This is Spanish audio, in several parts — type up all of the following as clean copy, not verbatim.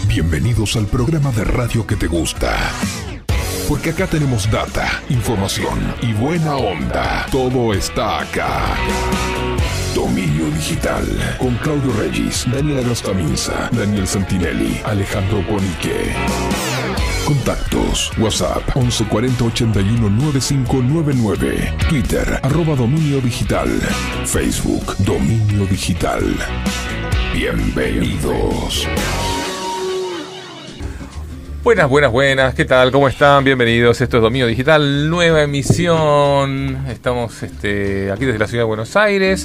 Bienvenidos al programa de radio que te gusta. Porque acá tenemos data, información y buena onda. Todo está acá. Dominio Digital. Con Claudio Regis, Daniela Grostaminza, Daniel Santinelli, Alejandro Ponique. Contactos: WhatsApp 11 40 81 9599. Twitter @Dominio Digital. Facebook Dominio Digital. Bienvenidos. Buenas, ¿qué tal? ¿Cómo están? Bienvenidos, esto es Dominio Digital, nueva emisión. Estamos aquí desde la ciudad de Buenos Aires,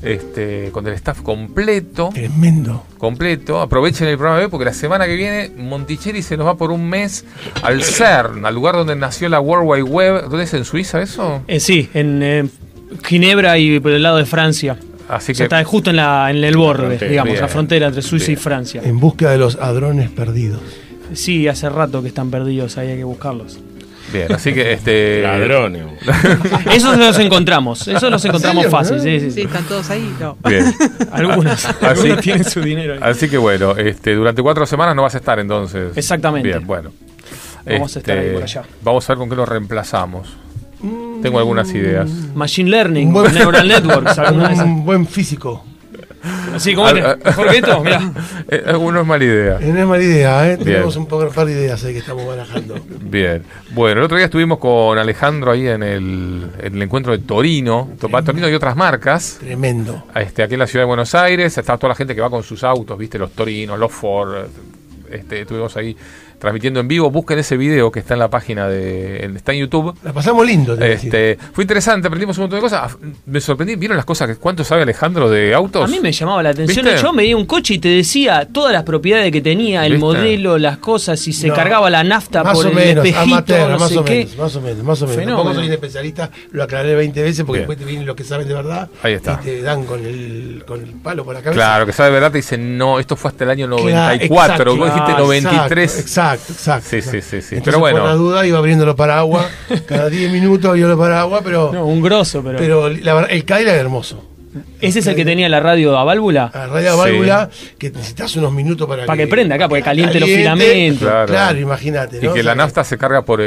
con el staff completo. Tremendo. Completo. Aprovechen el programa de hoy porque la semana que viene Monticelli se nos va por un mes al CERN, al lugar donde nació la World Wide Web. ¿Dónde es? ¿En Suiza eso? Sí, en Ginebra y por el lado de Francia. Así o sea, que está justo en el borde, digamos, bien, la frontera entre Suiza bien. y Francia. En busca de los hadrones perdidos. Sí, hace rato que están perdidos, ahí hay que buscarlos. bien, así que Ladrones. Esos los encontramos fácil. Sí. Sí, están todos ahí. No. bien. Algunos tienen su dinero ahí. Así que bueno, durante 4 semanas no vas a estar entonces. Exactamente. Bien, bueno. Vamos a estar ahí por allá. Vamos a ver con qué lo reemplazamos. Tengo algunas ideas. Machine Learning, Neural Networks, alguna de esas. Un buen físico. Así, ¿cómo es? ¿Mejor que esto? Mirá. Alguno es mala idea. No es mala idea, ¿eh? Bien. Tenemos un par de ideas ahí que estamos barajando. Bien. Bueno, el otro día estuvimos con Alejandro ahí en el encuentro de Torino. Torino y otras marcas. Tremendo. Aquí en la ciudad de Buenos Aires. Está toda la gente que va con sus autos, ¿viste? Los Torinos, los Ford. Estuvimos ahí transmitiendo en vivo. Busquen ese video que está en la página está en YouTube. La pasamos lindo. Fue interesante, aprendimos un montón de cosas. Me sorprendí, ¿vieron las cosas? ¿Cuánto sabe Alejandro de autos? A mí me llamaba la atención. ¿Viste? Yo me di un coche y te decía todas las propiedades que tenía, el ¿Viste? modelo, las cosas, si se cargaba la nafta más por o el menos, espejito, amateur, no sé qué. más o menos. Fenómeno. Tampoco soy un especialista, lo aclaré 20 veces porque Bien. después te vienen los que saben de verdad. Ahí está. Y te dan con el palo por la cabeza. Claro, que sabe de verdad, te dicen, no, esto fue hasta el año Claro, 94, exacto, vos dijiste 93. Exacto. Sí. Entonces, Pero bueno. por la duda iba abriendo los paraguas. Cada 10 minutos abría los paraguas, pero. No, un grosso, Pero la verdad, el Cadillac es hermoso. ¿Ese es el que tenía la radio a válvula? La radio a válvula, que necesitas unos minutos para que prenda acá, porque caliente los filamentos. Claro. Imagínate. Y ¿no? que la nafta se carga por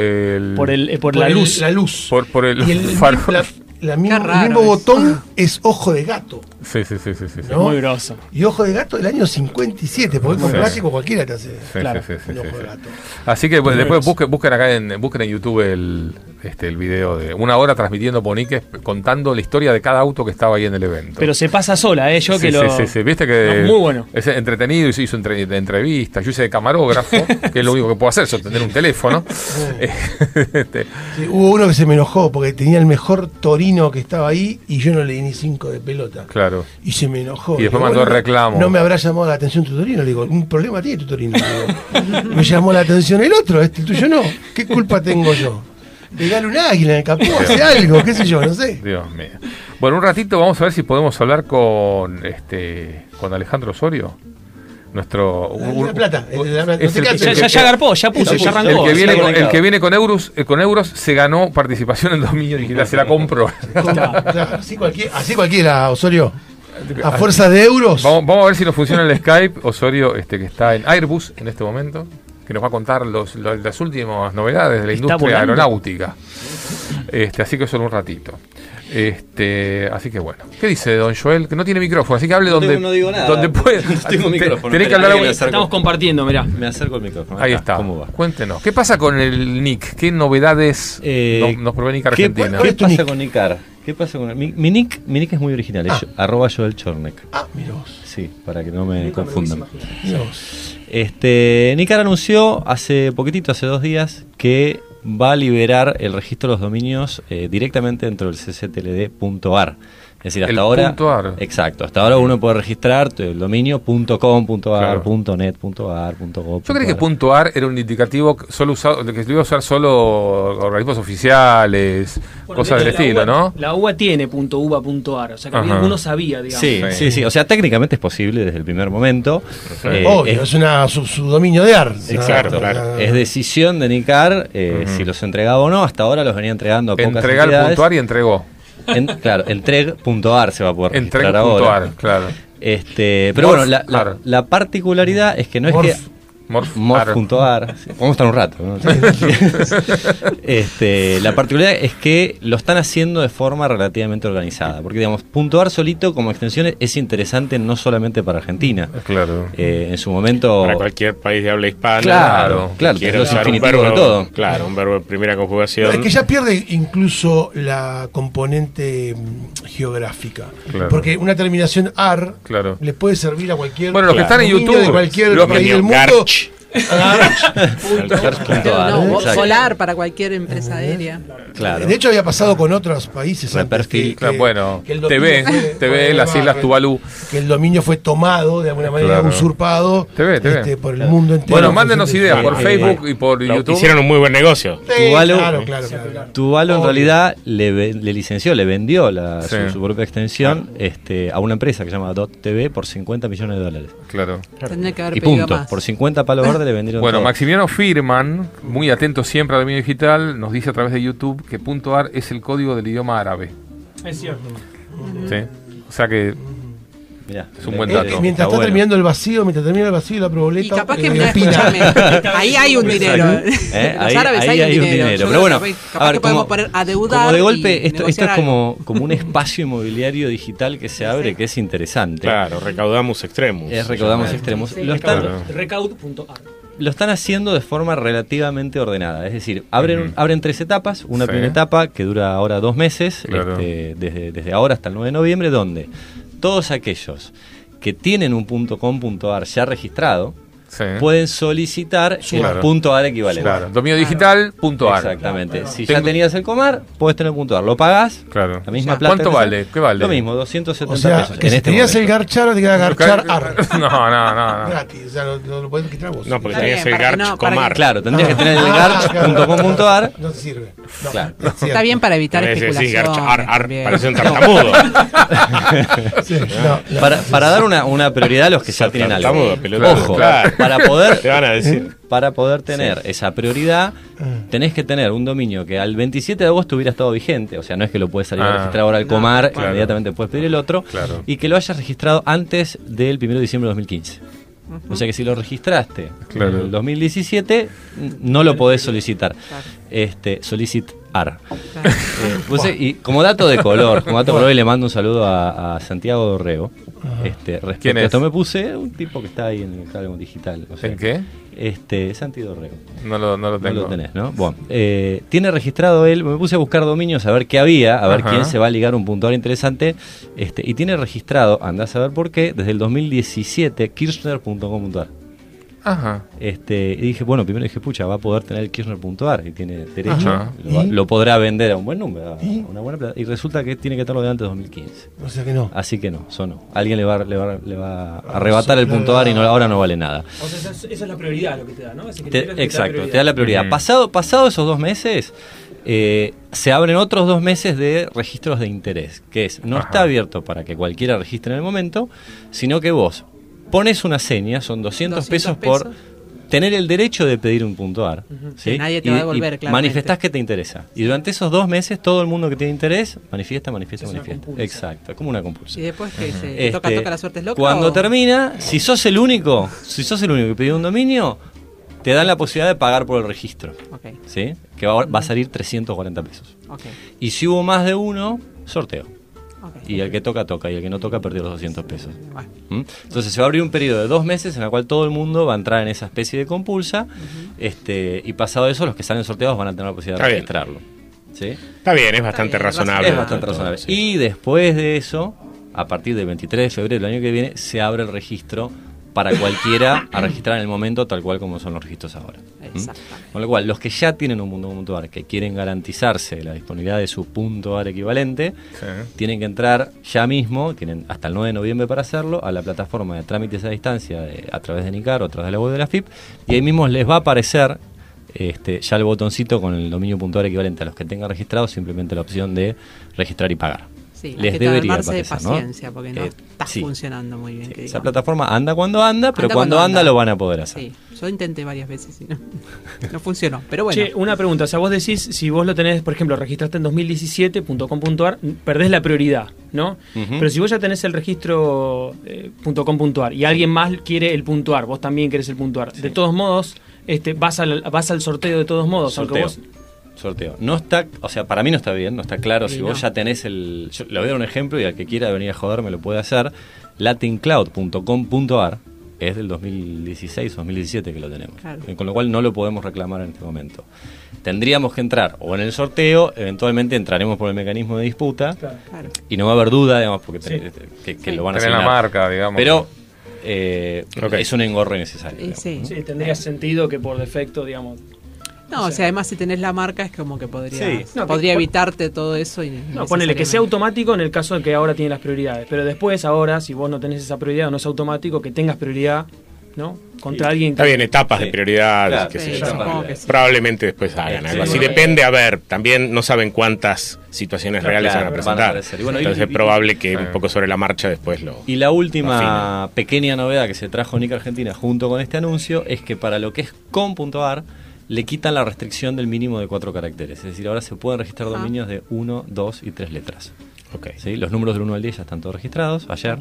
la luz. La luz. Por el Y el farol. el raro mismo eso. botón es ojo de gato. Sí. ¿no? Muy grosso. Y ojo de gato del año 57, porque con Sí. plástico cualquiera te hace Claro. un ojo de gato. Así que pues, después busquen acá busquen en YouTube el video de 1 hora transmitiendo Ponique contando la historia de cada auto que estaba ahí en el evento. Pero se pasa sola, yo que lo... Sí. Viste que No, muy bueno. es entretenido y se hizo entrevistas. Yo hice de camarógrafo, que es lo único que puedo hacer, sostener un teléfono. Sí, hubo uno que se me enojó porque tenía el mejor Torino que estaba ahí y yo no le di ni 5 de pelota. Claro. Y se me enojó. Y después Digo, mandó bueno, reclamo. No me habrá llamado la atención tu Torino. Le digo, un problema tiene tu Torino. Le digo. Me llamó la atención el otro, el tuyo no. ¿Qué culpa tengo yo? Pegale un águila en el capó, hace algo, qué sé yo, no sé. Dios mío. Bueno, un ratito vamos a ver si podemos hablar con Alejandro Osorio. Nuestro La Plata. es el- Ya agarpó, ya puso, ya arrancó. el que viene con euros se ganó participación en Dominio Digital, se la compró. Claro, así cualquiera, Osorio. A fuerza de euros. Vamos a ver si nos funciona el Skype. Osorio, que está en Airbus en este momento, que nos va a contar las últimas novedades de la ¿Está industria volando? aeronáutica. Así que eso en un ratito. Así que bueno. ¿Qué dice don Joel? Que no tiene micrófono, así que hable No digo nada. donde puede. No tengo micrófono. Tenés que hablar Espera, Estamos compartiendo, mirá. Me acerco el micrófono. Ahí Acá, está. ¿Cómo va? Cuéntenos. ¿Qué pasa con el NIC? ¿Qué novedades nos provee NIC Argentina? ¿Qué tu pasa nick? con Nicar? ¿Qué pasa con mi nick? Mi nick es muy original, es @Joel Chornek. Mira vos. Sí, para que no me confundan. Mira vos. Nicar anunció hace 2 días que va a liberar el registro de los dominios directamente dentro del cctld.ar. Es decir, hasta El ahora. .ar. Exacto, hasta ahora uno puede registrar el dominio .com.ar, Claro. .net.ar, .gov. Yo creí que .ar era un indicativo que solo usado, que se iba a usar solo organismos oficiales, Bueno, cosas de del hecho, estilo, ¿no? La UBA tiene .uva.ar, o sea que Ajá. uno sabía, digamos. Sí. O sea, técnicamente es posible desde el primer momento. Obvio, es su dominio de ar. Exacto, Claro. es decisión de Nicar si los entregaba o no. Hasta ahora los venía entregando a pocas Entregar entidades. .ar y entregó. Claro, entreg.ar se va a poder registrar ahora. Entregar.ar, claro. Pero Morph, bueno, claro. la particularidad es que no es Morph. que Morph.ar. Sí, podemos estar un rato, ¿no? La particularidad es que lo están haciendo de forma relativamente organizada, porque digamos, .ar solito como extensión es interesante no solamente para Argentina. Claro. En su momento... Para cualquier país de habla hispana. Claro, Quiero usar un verbo de todo. Claro, un verbo de primera conjugación. Es que ya pierde incluso la componente geográfica. Claro. Porque una terminación AR Claro. le puede servir a cualquier Bueno, los que están en dominio YouTube, de cualquier los país del mundo. Garch. Volar para cualquier empresa aérea. Claro. De hecho, había pasado con otros países. Perfil. Claro, bueno, que el dominio TV, las Islas Tuvalu. Que el dominio fue tomado, de alguna manera Claro. usurpado TV. por el mundo entero. Bueno, mándenos ideas por Claro. Facebook y por YouTube. Hicieron un muy buen negocio. Sí, Tuvalu, claro. Tuvalu en Obvio. realidad le licenció, le vendió Sí. su propia extensión a una empresa que se llama .tv por $50 millones. Claro. Tendría que haber Y pedido punto. más. Por 50 palos verdes le vendieron Bueno, todo. Maximiliano Firman, muy atento siempre al dominio digital, nos dice a través de YouTube que .ar es el código del idioma árabe. Es cierto. ¿Sí? O sea que Mirá, es un buen dato. Mientras está bueno. terminando el vacío, la proboleta. Y capaz que, opina. escúchame, ahí hay un dinero. Los Ahí árabes hay hay un un dinero. dinero. Yo Pero bueno, creo que a capaz ver, que podemos poner a deudar. como de y golpe, esto es negociar algo. como un espacio inmobiliario digital que se abre, que es interesante. Claro, recaudamos extremos. Recaudamos extremos. Claro. Recaud.ar. Lo están haciendo de forma relativamente ordenada. Es decir, abren 3 etapas. Una Sí. primera etapa que dura ahora 2 meses, Claro. desde ahora hasta el 9 de noviembre, donde todos aquellos que tienen un .com.ar ya registrado Sí. pueden solicitar Claro. el .ar equivalente. Claro. Dominiodigital.ar. Exactamente. Si Tengo- ya tenías el comar, puedes tener .ar. Lo pagás, Claro. la misma Ya. plata. ¿Cuánto que vale? ¿Qué vale? Lo mismo, 270 O sea, pesos. que si tenías el momento. garchar, te queda garchar ar. No. Gratis, o sea, no lo puedes quitar vos. No, porque Está tenías bien, el para que Garch no- para Comar. que- Claro, tendrías que tener el claro. garch.com.ar. No te sirve. No, Claro. es cierto. Está bien para evitar Sí, especulación. Garch, ar, también. parece un tartamudo. Sí, no. Para dar una prioridad a los que ya tienen algo. Tartamudo, pelotudo. Ojo, Claro. para Te van a decir. poder tener esa prioridad, tenés que tener un dominio que al 27 de agosto hubiera estado vigente, o sea, no es que lo puedes salir a registrar ahora al Comar, claro. inmediatamente puedes pedir el otro, Claro. y que lo hayas registrado antes del 1 de diciembre de 2015. O sea que si lo registraste Claro. en el 2017, no lo podés solicitar. Solicitar. Y como dato de color, y le mando un saludo a Santiago Dorrego. Respecto ¿Quién a es? esto me puse un tipo que está ahí en el Cálamo Digital. O sea, ¿En qué? Santi Dorrego. No lo No tengo. lo tenés, ¿no? Bueno, tiene registrado él, me puse a buscar dominios a ver qué había, a ver Ajá. quién se va a ligar un .ar interesante, y tiene registrado, andás a ver por qué, desde el 2017, kirchner.com.ar. Ajá. Y dije, bueno, primero dije, pucha, va a poder tener el kirchner.ar y tiene derecho, Ajá. lo podrá vender a un buen número, a ¿Y? una buena plata, y resulta que tiene que tenerlo de antes de 2015. O sea que no. Así que no, sonó. Alguien le va a arrebatar el .ar y ahora no vale nada. O sea, esa es la prioridad lo que te da, ¿no? Ese criterio te Exacto, da te da la prioridad. Ujú. Pasado esos 2 meses, se abren otros 2 meses de registros de interés, que es, no Ajá. está abierto para que cualquiera registre en el momento, sino que vos pones una seña, son 200 pesos por tener el derecho de pedir un .ar. ¿sí? Que nadie te va a devolver, claramente. Manifestás que te interesa. Y durante esos 2 meses, todo el mundo que tiene interés manifiesta. Es una compulsa. Exacto, es como una Y compulsión. después que se toca la suerte es loca. Cuando o- termina, si sos el único que pidió un dominio, te dan la posibilidad de pagar por el registro, Ok, ¿sí? Que va a salir 340 pesos. ok, Y si hubo más de uno, sorteo. ok. Y el que toca, y el que no toca, perdió los 200 pesos. Bueno, ¿Mm? Entonces se va a abrir un periodo de 2 meses en el cual todo el mundo va a entrar en esa especie de compulsa, y pasado eso, los que salen sorteados van a tener la posibilidad de Está bien. registrarlo. ¿Sí? Está bien, es bastante bien, razonable. Es bastante todo, razonable. sí. Y después de eso, a partir del 23 de febrero del año que viene, se abre el registro para cualquiera a registrar en el momento, tal cual como son los registros ahora. exactamente. Con lo cual, los que ya tienen un .ar, que quieren garantizarse la disponibilidad de su .ar equivalente, Sí. tienen que entrar ya mismo, tienen hasta el 9 de noviembre para hacerlo, a la plataforma de trámites a distancia a través de NICAR o a través de la web de la FIP, y ahí mismo les va a aparecer ya el botoncito con el dominio .ar equivalente a los que tengan registrado, simplemente la opción de registrar y pagar. Sí, les hay que debería armarse de parecer, paciencia, ¿no? porque no está Sí. funcionando muy bien. Esa plataforma anda cuando anda, pero Anda cuando cuando anda anda. lo van a poder hacer. Sí, yo intenté varias veces y no funcionó. Pero bueno, Che, una pregunta, o sea, vos decís, si vos lo tenés, por ejemplo, registraste en 2017.com.ar, perdés la prioridad, ¿no? Ujú. Pero si vos ya tenés el registro .com.ar y alguien más quiere el puntuar, vos también querés el puntuar, de todos modos, vas al sorteo de todos modos, aunque vos... Sorteo. No está, o sea, para mí no está bien, no está claro. Sí, Si vos no. ya tenés el... Yo le voy a dar un ejemplo y al que quiera venir a joder me lo puede hacer. latincloud.com.ar es del 2016 o 2017 que lo tenemos. Claro. Con lo cual no lo podemos reclamar en este momento. Tendríamos que entrar o en el sorteo, eventualmente entraremos por el mecanismo de disputa claro. y no va a haber duda, digamos, porque que Sí. lo van a Tener asignar. la marca, digamos. Pero Ok. es un engorro innecesario. digamos, Sí. ¿no? Sí, tendría sentido que por defecto, digamos... No, o sea, además si tenés la marca es como que podría Sí. No, podría que- evitarte todo eso. Y No, ponele que sea necesariamente. automático en el caso de que ahora tiene las prioridades, pero después, ahora, si vos no tenés esa prioridad o no es automático, que tengas prioridad, ¿no? Contra alguien que... Está bien, etapas Sí. de prioridad. Claro, qué sé Sí, yo. supongo que sí. Probablemente después hagan algo así. Depende, a ver, también no saben cuántas situaciones Claro, reales claro, van a van a presentar. aparecer. Y bueno, Entonces y- es probable que Sí. un poco sobre la marcha después lo... Y la última Afina. pequeña novedad que se trajo Nick Argentina junto con este anuncio es que para lo que es com.ar le quitan la restricción del mínimo de 4 caracteres. Es decir, ahora se pueden registrar Ajá. dominios de 1, 2 y 3 letras. Ok. ¿Sí? Los números del 1 al 10 ya están todos registrados ayer.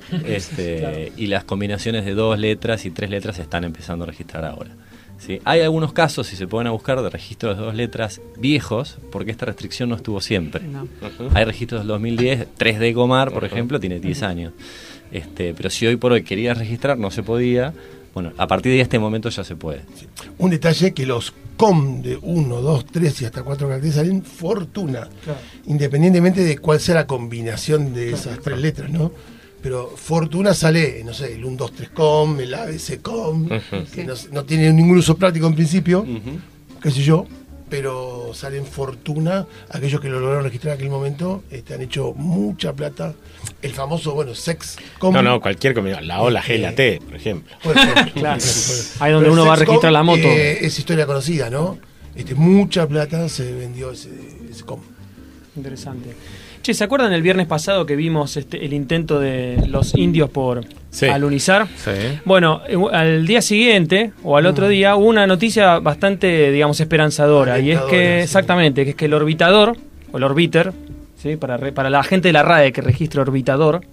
Y las combinaciones de 2 letras y 3 letras se están empezando a registrar ahora. ¿Sí? Hay algunos casos, si se pueden a buscar, de registros de 2 letras viejos, porque esta restricción no estuvo siempre. No. Hay registros del 2010, 3D Comar, por ejemplo, tiene 10 años. Pero si hoy por hoy querías registrar, no se podía. Bueno, a partir de este momento ya se puede. Un detalle que los com de 1, 2, 3 y hasta 4 caracteres salen fortuna, independientemente de cuál sea la combinación de esas 3 letras, ¿no? Pero fortuna sale, no sé, el 1, 2, 3 com, el ABC com, que no tiene ningún uso práctico en principio, qué sé yo, pero salen fortuna. Aquellos que lo lograron registrar en aquel momento han hecho mucha plata. El famoso, bueno, sex com. No, cualquier combinación. La O, la G y la T, por ejemplo. Por ejemplo, Claro. por ejemplo. Ahí donde Pero uno va a Sexcom, registrar la moto. Es historia conocida, ¿no? Mucha plata se vendió ese com. Interesante. Che, ¿se acuerdan el viernes pasado que vimos el intento de los indios por Sí. alunizar? Sí. Bueno, al día siguiente o al otro día hubo una noticia bastante, digamos, esperanzadora. Y es Alentadora, que, sí. exactamente, que es que el orbitador, o el orbiter, ¿sí? para la gente de la RAE que registra orbitador,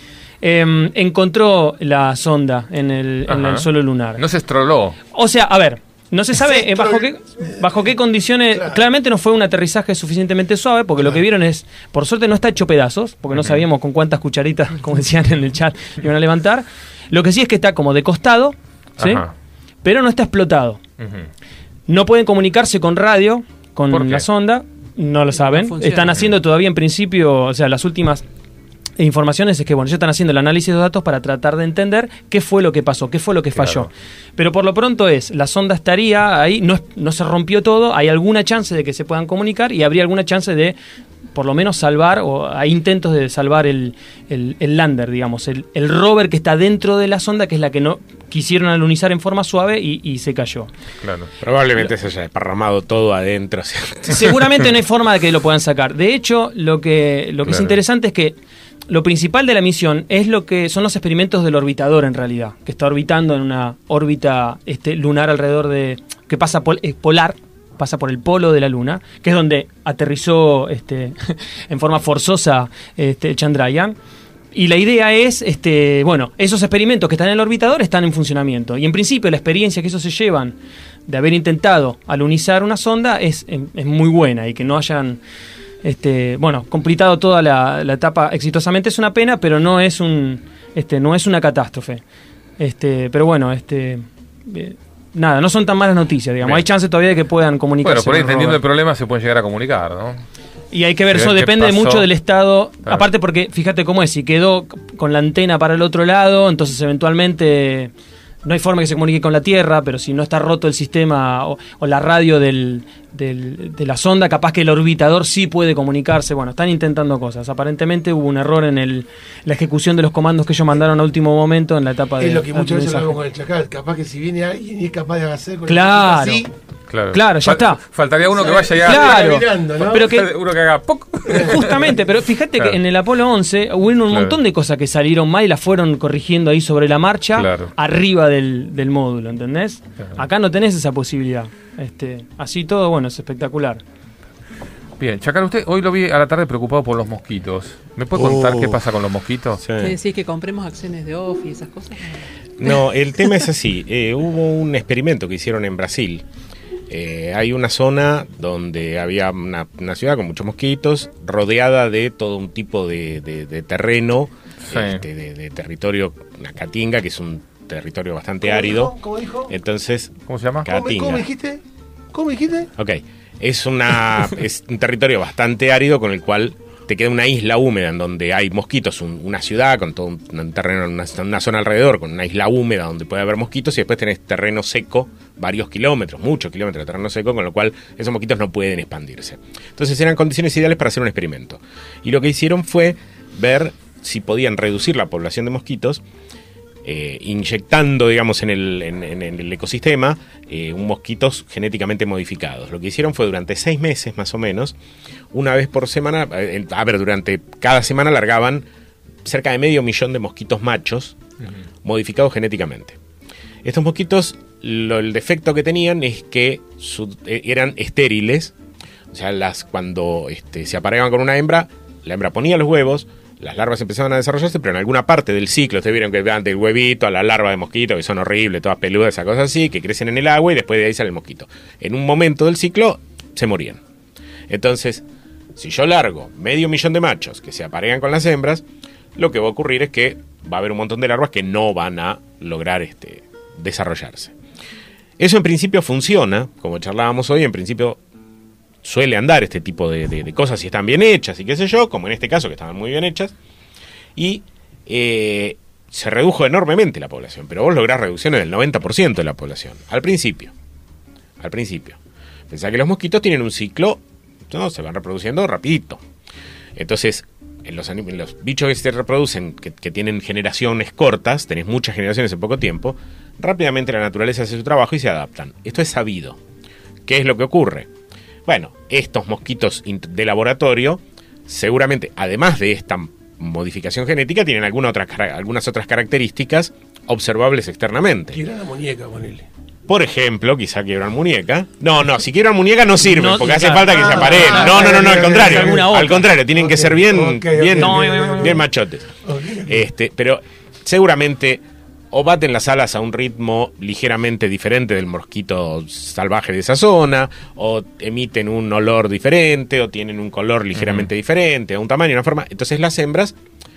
encontró la sonda en el Ajá. suelo lunar. No se estroló. O sea, a ver, no se sabe bajo qué condiciones. Claro. Claramente no fue un aterrizaje suficientemente suave, porque lo que vieron es, por suerte no está hecho pedazos, porque no sabíamos con cuántas cucharitas, como decían en el chat, iban a levantar. Lo que sí es que está como de costado, ¿sí? Ajá. Pero no está explotado. Ujú. No pueden comunicarse con radio, ¿Por con qué? la sonda, no lo saben. funciona. Están haciendo todavía en principio, o sea, las últimas informaciones es que, bueno, ya están haciendo el análisis de datos para tratar de entender qué fue lo que pasó, qué fue lo que falló. Claro. Pero por lo pronto la sonda estaría ahí, no se rompió todo, hay alguna chance de que se puedan comunicar y habría alguna chance de, por lo menos, salvar, o hay intentos de salvar el lander, digamos, el rover que está dentro de la sonda, que es la que no quisieron alunizar en forma suave y se cayó. Claro. Probablemente se haya desparramado todo adentro. O sea, Seguramente no hay forma de que lo puedan sacar. De hecho, lo que es Claro. interesante es que lo principal de la misión es lo que son los experimentos del orbitador, en realidad, que está orbitando en una órbita lunar alrededor de, que pasa polar, pasa por el polo de la Luna, que es donde aterrizó en forma forzosa Chandrayaan. Y la idea es, bueno, esos experimentos que están en el orbitador están en funcionamiento. Y en principio la experiencia que esos se llevan de haber intentado alunizar una sonda es muy buena, y que no hayan completado toda la etapa exitosamente es una pena, pero no es no es una catástrofe. Pero bueno, nada, no son tan malas noticias, digamos. Bien. Hay chance todavía de que puedan comunicarse. Bueno, por ahí con el entendiendo el rover. problema se pueden llegar a comunicar, ¿no? Y hay que ver, Sí, eso ¿qué depende pasó? mucho del estado. Claro. Aparte porque, fíjate cómo es, si quedó con la antena para el otro lado, entonces eventualmente no hay forma que se comunique con la Tierra, pero si no está roto el sistema o la radio de la sonda, capaz que el orbitador sí puede comunicarse. Bueno, están intentando cosas. Aparentemente hubo un error en la ejecución de los comandos que ellos mandaron a último momento en la etapa de Es lo que muchas veces aterrizaje. hablamos con el Chacal. Capaz que si viene alguien y es capaz de hacer con Claro, el así, Claro, ya está. Faltaría uno que vaya ya. Claro, mirando, ¿no? pero que Uno que haga ¡poc! justamente, pero fíjate Claro. que en el Apolo 11 hubo un montón de cosas que salieron mal y las fueron corrigiendo ahí sobre la marcha, Claro. arriba del módulo, ¿entendés? Claro. Acá no tenés esa posibilidad. Así todo, bueno, es espectacular. Bien, Chacal, usted hoy lo vi a la tarde preocupado por los mosquitos. ¿Me puede contar qué pasa con los mosquitos? Sí. ¿Qué decís, que compremos acciones de off y esas cosas? No, el tema es así. Hubo un experimento que hicieron en Brasil. Hay una zona donde había una ciudad con muchos mosquitos, rodeada de todo un tipo de terreno, Sí. de territorio, una caatinga, que es un territorio bastante árido. ¿Cómo dijo? Entonces, ¿Cómo se llama? Caatinga. ¿Cómo dijiste? ¿Cómo dijiste? Ok, es un territorio bastante árido con el cual te queda una isla húmeda en donde hay mosquitos, una ciudad con todo un terreno, una zona alrededor con una isla húmeda donde puede haber mosquitos, y después tenés terreno seco, varios kilómetros, muchos kilómetros de terreno seco, con lo cual esos mosquitos no pueden expandirse. Entonces eran condiciones ideales para hacer un experimento. Y lo que hicieron fue ver si podían reducir la población de mosquitos inyectando, digamos, en el ecosistema mosquitos genéticamente modificados. Lo que hicieron fue durante 6 meses más o menos, una vez por semana, durante cada semana largaban cerca de 500.000 de mosquitos machos modificados genéticamente. Estos mosquitos, el defecto que tenían es que eran estériles, o sea, cuando se apareaban con una hembra, la hembra ponía los huevos, las larvas empezaban a desarrollarse, pero en alguna parte del ciclo, ustedes vieron que van del huevito a la larva de mosquito, que son horribles, todas peludas, esas cosas así, que crecen en el agua y después de ahí sale el mosquito. En un momento del ciclo se morían. Entonces, si yo largo 500.000 de machos que se aparean con las hembras, lo que va a ocurrir es que va a haber un montón de larvas que no van a lograr desarrollarse. Eso en principio funciona, como charlábamos hoy, en principio suele andar este tipo de cosas si están bien hechas y qué sé yo, como en este caso que estaban muy bien hechas, y se redujo enormemente la población, pero vos lográs reducciones del 90% de la población, al principio. Pensá que los mosquitos tienen un ciclo, ¿no? Se van reproduciendo rapidito. Entonces, en los bichos que se reproducen, que tienen generaciones cortas, tenés muchas generaciones en poco tiempo, rápidamente la naturaleza hace su trabajo y se adaptan. Esto es sabido. ¿Qué es lo que ocurre? Bueno, estos mosquitos de laboratorio, seguramente, además de esta modificación genética, tienen algunas otras características observables externamente. Quiebran la muñeca, ponele. Por ejemplo, quizá quiebran muñeca. No, si quiebran muñeca no sirve, No, porque hace claro. falta que se apareen. No, al contrario. Alguna otra. Al contrario, tienen que ser bien Ok. bien machotes. Ok. Pero seguramente o baten las alas a un ritmo ligeramente diferente del mosquito salvaje de esa zona, o emiten un olor diferente, o tienen un color ligeramente diferente, un tamaño, una forma. Entonces las hembras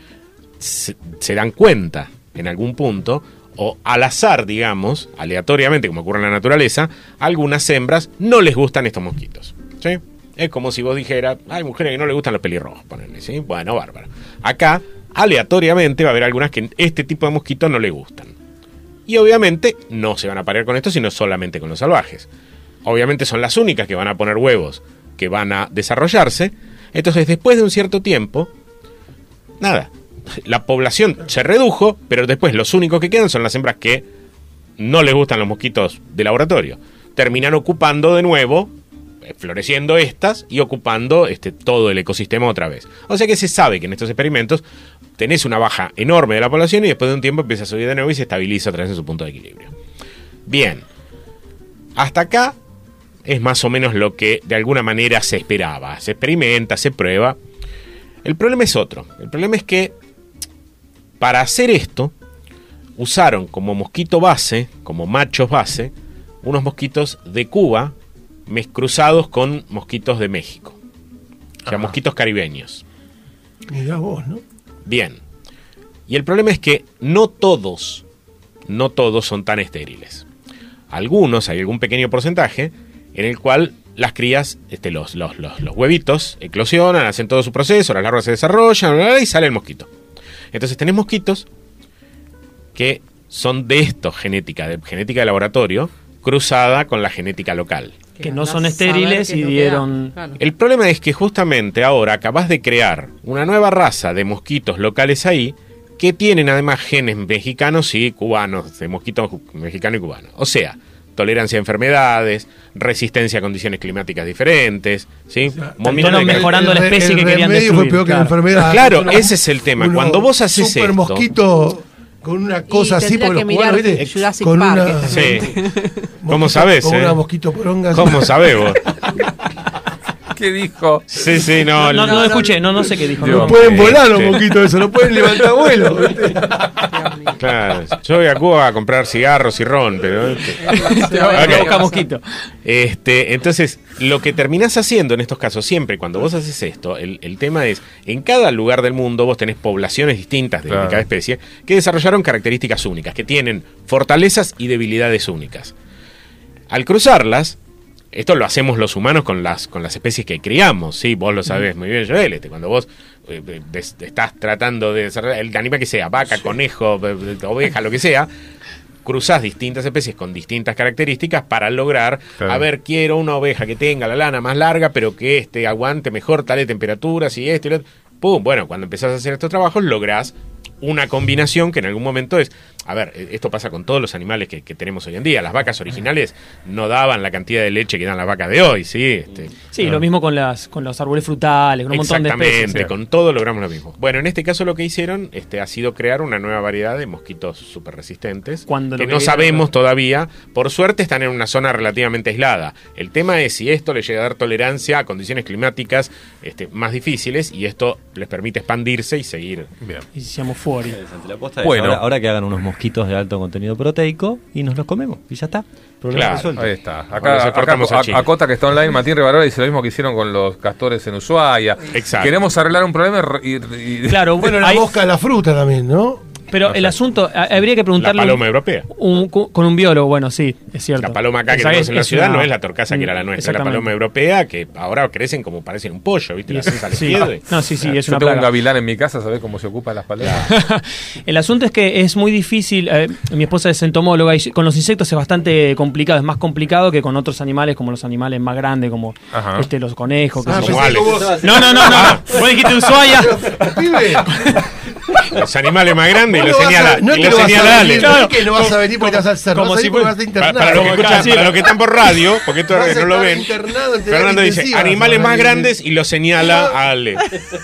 se dan cuenta en algún punto, o al azar, digamos, aleatoriamente, como ocurre en la naturaleza, a algunas hembras no les gustan estos mosquitos. ¿Sí? Es como si vos dijeras, hay mujeres que no les gustan los pelirrojos, ponerle, ¿sí? Bueno, bárbaro. Acá, aleatoriamente, va a haber algunas que este tipo de mosquitos no les gustan. Y obviamente no se van a parear con esto, sino solamente con los salvajes. Obviamente son las únicas que van a poner huevos, que van a desarrollarse. Entonces, después de un cierto tiempo, nada, la población se redujo, pero después los únicos que quedan son las hembras que no les gustan los mosquitos de laboratorio. Terminan ocupando de nuevo, floreciendo estas y ocupando todo el ecosistema otra vez. O sea que se sabe que en estos experimentos tenés una baja enorme de la población y después de un tiempo empieza a subir de nuevo y se estabiliza otra vez en su punto de equilibrio. Bien, hasta acá es más o menos lo que de alguna manera se esperaba. Se experimenta, se prueba. El problema es otro. El problema es que para hacer esto usaron como mosquito base, como machos base, unos mosquitos de Cuba cruzados con mosquitos de México. O sea, mosquitos caribeños. Mirá vos, ¿no? Bien. Y el problema es que no todos son tan estériles. Algunos, hay algún pequeño porcentaje, en el cual las crías, los huevitos eclosionan, hacen todo su proceso, las larvas se desarrollan, y sale el mosquito. Entonces tenés mosquitos que son de esto, genética de laboratorio, cruzada con la genética local. Que no son estériles y dieron... Claro. El problema es que justamente ahora acabas de crear una nueva raza de mosquitos locales ahí que tienen además genes mexicanos y cubanos, de mosquitos mexicano y cubano. O sea, tolerancia a enfermedades, resistencia a condiciones climáticas diferentes, ¿sí? Terminaron mejorando la especie que querían destruir. Fue peor que la enfermedad. Claro, ese es el tema. Cuando vos haces super esto... mosquito con una cosa así, tendría porque que los cubanos, mirar ¿viste? Jurassic Con Park, una... Sí. ¿Cómo sabés? Con una mosquito poronga. ¿Cómo sabés vos? ¿Qué dijo? Sí, No escuché, no sé qué dijo. Dios. No pueden volar los mosquitos eso, no pueden levantar vuelo. ¿viste? Claro, yo voy a Cuba a comprar cigarros y ron, pero... Boca mosquito. Entonces, lo que terminás haciendo en estos casos, siempre cuando vos haces esto, el tema es, en cada lugar del mundo vos tenés poblaciones distintas de cada especie que desarrollaron características únicas, que tienen fortalezas y debilidades únicas. Al cruzarlas, esto lo hacemos los humanos con las especies que criamos, ¿sí? Vos lo sabés muy bien, Joel, cuando vos estás tratando de desarrollar el animal que sea, vaca, conejo, oveja, lo que sea, cruzás distintas especies con distintas características para lograr, a ver, quiero una oveja que tenga la lana más larga, pero que aguante mejor tales temperaturas y esto y lo otro. ¡Pum! Bueno, cuando empezás a hacer estos trabajos, lográs una combinación que en algún momento es... A ver, esto pasa con todos los animales que tenemos hoy en día. Las vacas originales no daban la cantidad de leche que dan las vacas de hoy, ¿sí? Sí, lo mismo con los árboles frutales, con un montón de especies. Exactamente, con todo logramos lo mismo. Bueno, en este caso lo que hicieron ha sido crear una nueva variedad de mosquitos súper resistentes, que no sabemos todavía. Por suerte están en una zona relativamente aislada. El tema es si esto les llega a dar tolerancia a condiciones climáticas más difíciles y esto les permite expandirse y seguir. Bien. Y se llama Fuori. Bueno, ahora que hagan unos mosquitos de alto contenido proteico y nos los comemos y ya está. Problema resuelto. Ahí está. Acá Cota, que está online, Martín Rivarola dice lo mismo que hicieron con los castores en Ushuaia. Exacto. Queremos arreglar un problema Claro, Bueno, la mosca de la fruta también, ¿no? Pero el asunto, habría que preguntarle... La paloma europea. Con un biólogo, bueno, sí, es cierto. La paloma acá que tenemos en la ciudad no es la torcaza que era la nuestra, la paloma europea, que ahora crecen como parecen un pollo, ¿viste? Las hacen al pie. No, sí, es yo una tengo plaga. un gavilán en mi casa, ¿sabés cómo se ocupan las palomas? El asunto es que es muy difícil, mi esposa es entomóloga y con los insectos es bastante complicado, es más complicado que con otros animales, como los animales más grandes, como los conejos. No. Vos dijiste Ushuaia. Los animales más grandes y lo señala. No lo señala Ale. Claro, que no vas a venir porque te vas al cerro. Como si vas a internar. Para los que están por radio, porque esto no lo ven, Fernando dice animales más grandes y lo señala a Ale.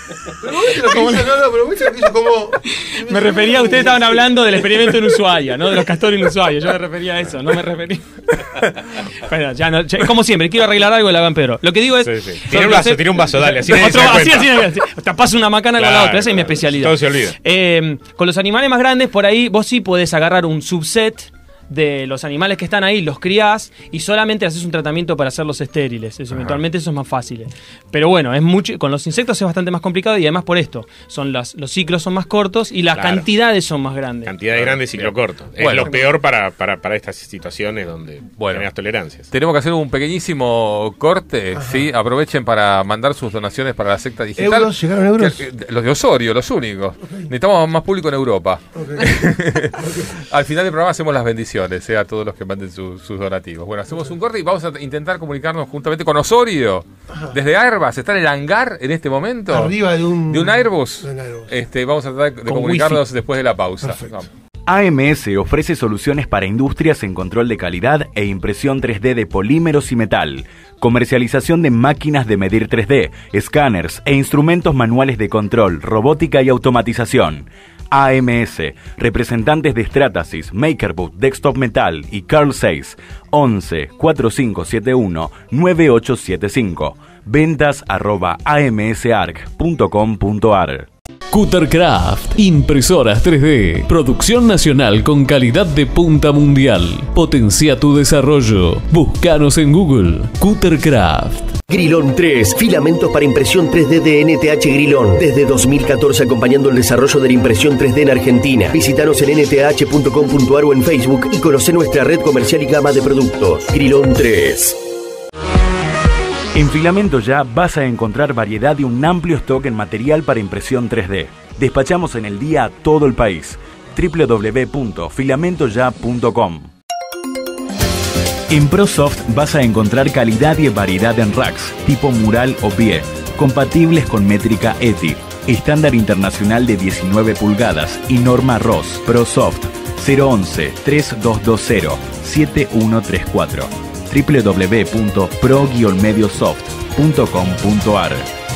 Me refería a ustedes estaban hablando del experimento en Ushuaia, ¿no? De los castores en Ushuaia. Yo me refería a eso, no me refería. Bueno, ya no, como siempre, quiero arreglar algo y la hagan pero. Lo que digo es. Tira un vaso, dale. Así te paso una macana con la otra, esa es mi especialidad. Todo se olvida. Con los animales más grandes, por ahí vos sí podés agarrar un subset de los animales que están ahí, los criás y solamente haces un tratamiento para hacerlos estériles. Eventualmente eso es más fácil. Pero bueno, con los insectos es bastante más complicado y además por esto. Los ciclos son más cortos y las cantidades son más grandes. Cantidades grandes y ciclo corto. Es lo peor para estas situaciones donde tenés tolerancias. Tenemos que hacer un pequeñísimo corte. ¿Sí? Aprovechen para mandar sus donaciones para la secta digital. ¿Euros? ¿Llegaron euros? Los de Osorio, los únicos. Necesitamos más público en Europa. Al final del programa hacemos las bendiciones a todos los que manden sus donativos. Bueno, hacemos un corte y vamos a intentar comunicarnos juntamente con Osorio. Desde Airbus, está en el hangar en este momento. Arriba de un Airbus. Vamos a tratar de comunicarnos wifi después de la pausa. AMS ofrece soluciones para industrias en control de calidad e impresión 3D de polímeros y metal, comercialización de máquinas de medir 3D, escáneres e instrumentos manuales de control, robótica y automatización. AMS, representantes de Stratasys, MakerBoot, Desktop Metal y Carl Zeiss, 11 4571 9875. Ventas @amsarc.com.ar. Cuttercraft, impresoras 3D, producción nacional con calidad de punta mundial. Potencia tu desarrollo. Búscanos en Google. Cuttercraft. Grilón 3, filamentos para impresión 3D de NTH Grilón. Desde 2014 acompañando el desarrollo de la impresión 3D en Argentina. Visítanos en nth.com.ar o en Facebook y conoce nuestra red comercial y gama de productos. Grilón 3. En Filamento Ya vas a encontrar variedad y un amplio stock en material para impresión 3D. Despachamos en el día a todo el país. www.filamentoya.com. En ProSoft vas a encontrar calidad y variedad en racks, tipo mural o pie, compatibles con métrica ETI, estándar internacional de 19 pulgadas y norma ROS. ProSoft, 011-3220-7134 www.pro-mediosoft.com.ar.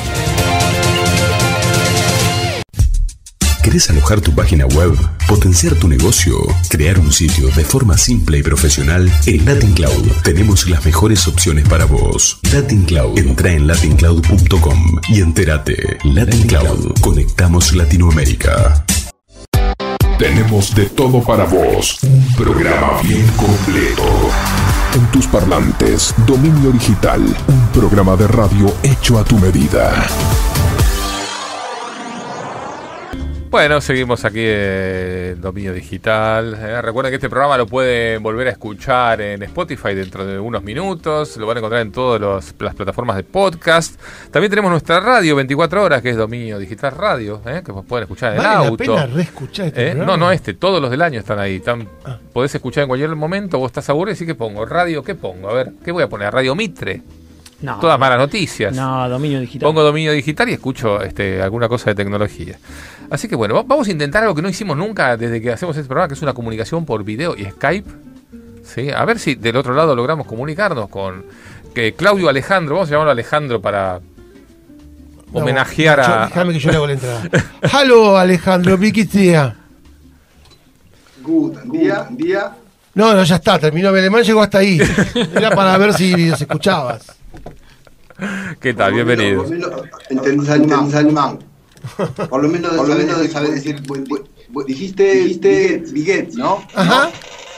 ¿Querés alojar tu página web, potenciar tu negocio, crear un sitio de forma simple y profesional? En Latin Cloud tenemos las mejores opciones para vos. Latin Cloud. Entra en latincloud.com y entérate. Latin Cloud. Conectamos Latinoamérica. Tenemos de todo para vos. Un programa bien completo. En tus parlantes, Dominio Digital. Un programa de radio hecho a tu medida. Bueno, seguimos aquí en Dominio Digital. Recuerden que este programa lo pueden volver a escuchar en Spotify dentro de unos minutos. Lo van a encontrar en todas las plataformas de podcast. También tenemos nuestra radio 24 horas, que es Dominio Digital Radio, que pueden escuchar en el auto. ¿Vale la pena reescuchar este programa? No, todos los del año están ahí. Podés escuchar en cualquier momento. Vos estás aburrido y decís, ¿qué pongo? ¿Radio? ¿Qué pongo? A ver, ¿qué voy a poner? ¿Radio Mitre? No, todas malas noticias. No, Dominio Digital. Pongo Dominio Digital y escucho alguna cosa de tecnología. Así que bueno, vamos a intentar algo que no hicimos nunca desde que hacemos este programa, que es una comunicación por video y Skype. ¿Sí? A ver si del otro lado logramos comunicarnos con Claudio Alejandro. Vamos a llamarlo Alejandro para homenajear a... Déjame que yo le hago la entrada. Hallo Alejandro, wie geht's dir? Guten día. No, ya está, terminó. Mi alemán llegó hasta ahí. Era para ver si los escuchabas. ¿Qué tal? Bienvenido. ¿Entendés alemán? Por lo menos sabes decir. Dijiste Biget, ¿no? Ajá.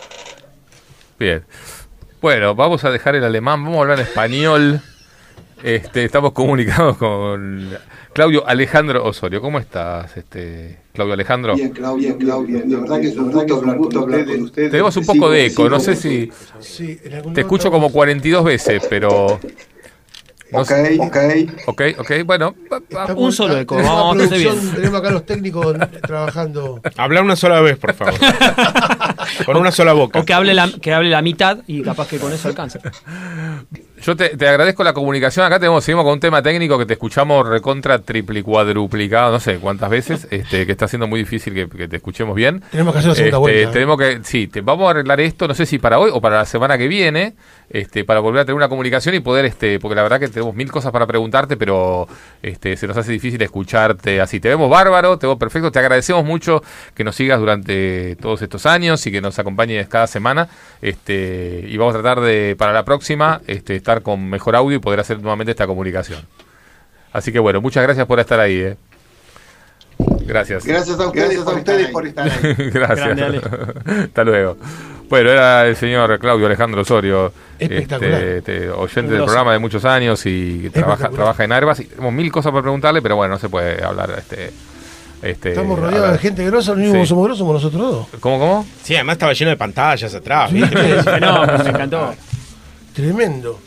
Bien. Bueno, vamos a dejar el alemán, vamos a hablar en español. Estamos comunicados con Claudio Alejandro Osorio. ¿Cómo estás, Claudio Alejandro? Bien, Claudio. La verdad que es un gusto hablar con ustedes. Tenemos un poco de eco, no sé si... Sí, te escucho como 42 veces, pero... No Ok, bueno. Un solo eco, Tenemos vamos, bien. Tenemos acá los técnicos trabajando. Habla una sola vez, por favor. Con una sola boca. O que hable la mitad y capaz que con eso alcanza. Yo te agradezco la comunicación. Acá seguimos con un tema técnico que te escuchamos recontra triple y cuadruplicado, no sé cuántas veces, que está siendo muy difícil que te escuchemos bien. Tenemos que hacer la segunda vuelta. Vamos a arreglar esto, no sé si para hoy o para la semana que viene, para volver a tener una comunicación y poder, porque la verdad que tenemos mil cosas para preguntarte, pero se nos hace difícil escucharte así. Te vemos bárbaro, te vemos perfecto. Te agradecemos mucho que nos sigas durante todos estos años y que nos acompañes cada semana. Y vamos a tratar de, para la próxima, estar con mejor audio y poder hacer nuevamente esta comunicación. Así que bueno, muchas gracias por estar ahí. Gracias. Gracias a ustedes por estar ahí. Gracias. Grande, Hasta luego. Bueno, era el señor Claudio Alejandro Osorio, espectacular. Oyente del programa de muchos años y trabaja en Airbus. Y tenemos mil cosas para preguntarle, pero bueno, no se puede hablar. Estamos rodeados de gente grosa, lo único que somos grosos somos nosotros dos. ¿Cómo? Sí, además estaba lleno de pantallas atrás. ¿Viste? No, me encantó. Tremendo.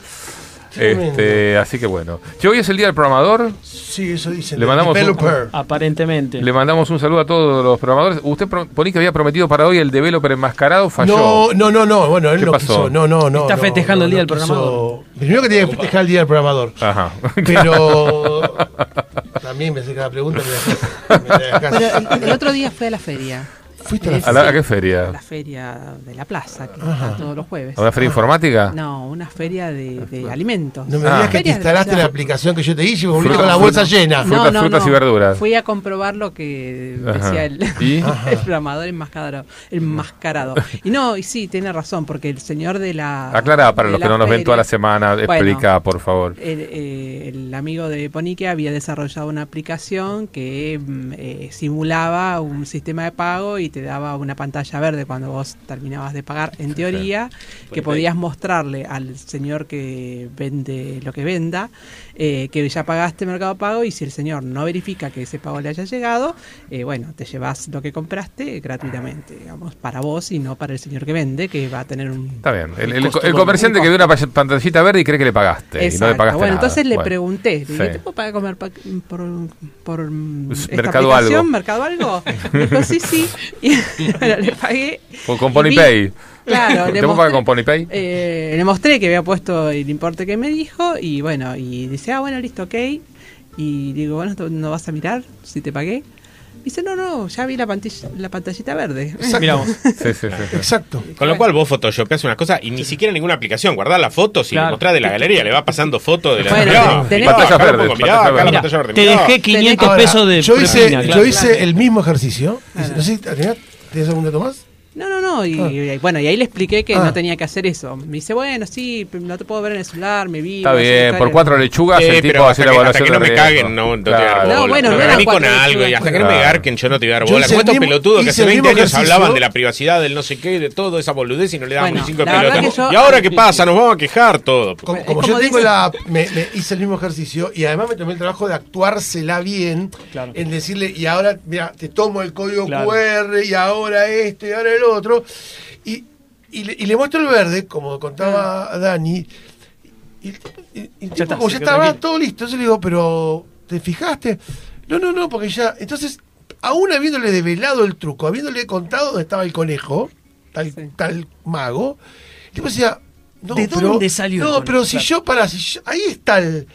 Así que bueno. Hoy es el día del programador. Sí, eso dicen. Le mandamos aparentemente. Le mandamos un saludo a todos los programadores. Usted poní que había prometido para hoy el developer enmascarado, falló. No. Bueno, él ¿Qué no pasó? quiso. No. Está festejando el día del programador. Primero que tiene que festejar el día del programador. Ajá. Pero también me hace cada pregunta. Pero el otro día fui a la feria. ¿Fuiste a la ¿A qué feria? La feria de la plaza, que está todos los jueves. ¿A una feria informática? No, una feria de alimentos. No me digas que te instalaste la aplicación que yo te hice y volviste con la bolsa llena. Frutas y verduras. Fui a comprobar lo que decía el programador enmascarado. Y sí, tiene razón, porque el señor de la... Aclara para los que no nos ven toda la semana, explica, por favor. El amigo de Ponique había desarrollado una aplicación que simulaba un sistema de pago y te daba una pantalla verde cuando vos terminabas de pagar, en teoría, que podías mostrarle al señor que vende lo que venda, que ya pagaste Mercado Pago, y si el señor no verifica que ese pago le haya llegado, te llevas lo que compraste gratuitamente, digamos, para vos y no para el señor que vende, que va a tener un... Está bien, el comerciante que ve una pantallita verde y cree que le pagaste. Exacto. Y no le pagaste nada. Entonces le pregunté, ¿te puedo pagar por esta Mercado aplicación, Algo. Mercado Algo? Me dijo, sí. Y bueno, le pagué. Con PonyPay. Claro, ¿Te puedo pagar con PonyPay? Le mostré que había puesto el importe que me dijo y bueno, y dice, listo, ok. Y digo, ¿no vas a mirar si te pagué? Dice, no, ya vi la pantallita verde. Mirá vos. Sí. Exacto. Con lo cual vos photoshopeás unas cosas y ni siquiera ninguna aplicación. Guardás las fotos y Claro. le mostrás de la galería, le va pasando fotos de la Bueno, mirá, tenés- mirá, Pantallas acá lo verdes, pongo, mirá, pantallas acá la verdes. pantalla verde, Te mirá. dejé 500 Ahora, pesos de yo hice, propina, claro. yo hice el mismo ejercicio. No sé si ¿tenés algún dato más? No, y bueno, y ahí le expliqué que no tenía que hacer eso. Me dice, bueno, sí, no te puedo ver en el celular, me vi. Está bien, por 4 lechugas el tipo pero hace la hasta evaluación que no de me riesgo. caguen, no te voy a dar Claro. bola. bueno, no Pero eran vení con 4 algo y lechugas. hasta que no me garquen yo no te voy a dar Yo bola. hice Como el estos mismo- pelotudos que hice hace el 20 mismo años ejercicio. hablaban de la privacidad, del no sé qué, de toda esa boludez y no le daban Bueno, ni 5 la verdad pelotas. que yo- ¿Y ahora qué pasa? Nos vamos a quejar todo. Como Es yo como tengo dice- me hice el mismo ejercicio y además me tomé el trabajo de actuársela bien, Claro. en decirle, y ahora, mira, te tomo el código Claro. QR y ahora esto y ahora el otro. Y le muestro el verde, como contaba Dani, y el tipo, está, como se ya quedó estaba tranquilo. todo listo, yo le digo, pero ¿te fijaste? No, porque ya. Entonces, aún habiéndole develado el truco, habiéndole contado dónde estaba el conejo, tal mago, el tipo decía, no, ¿De pero, dónde salió el No, conejo? pero si Claro. yo, ahí está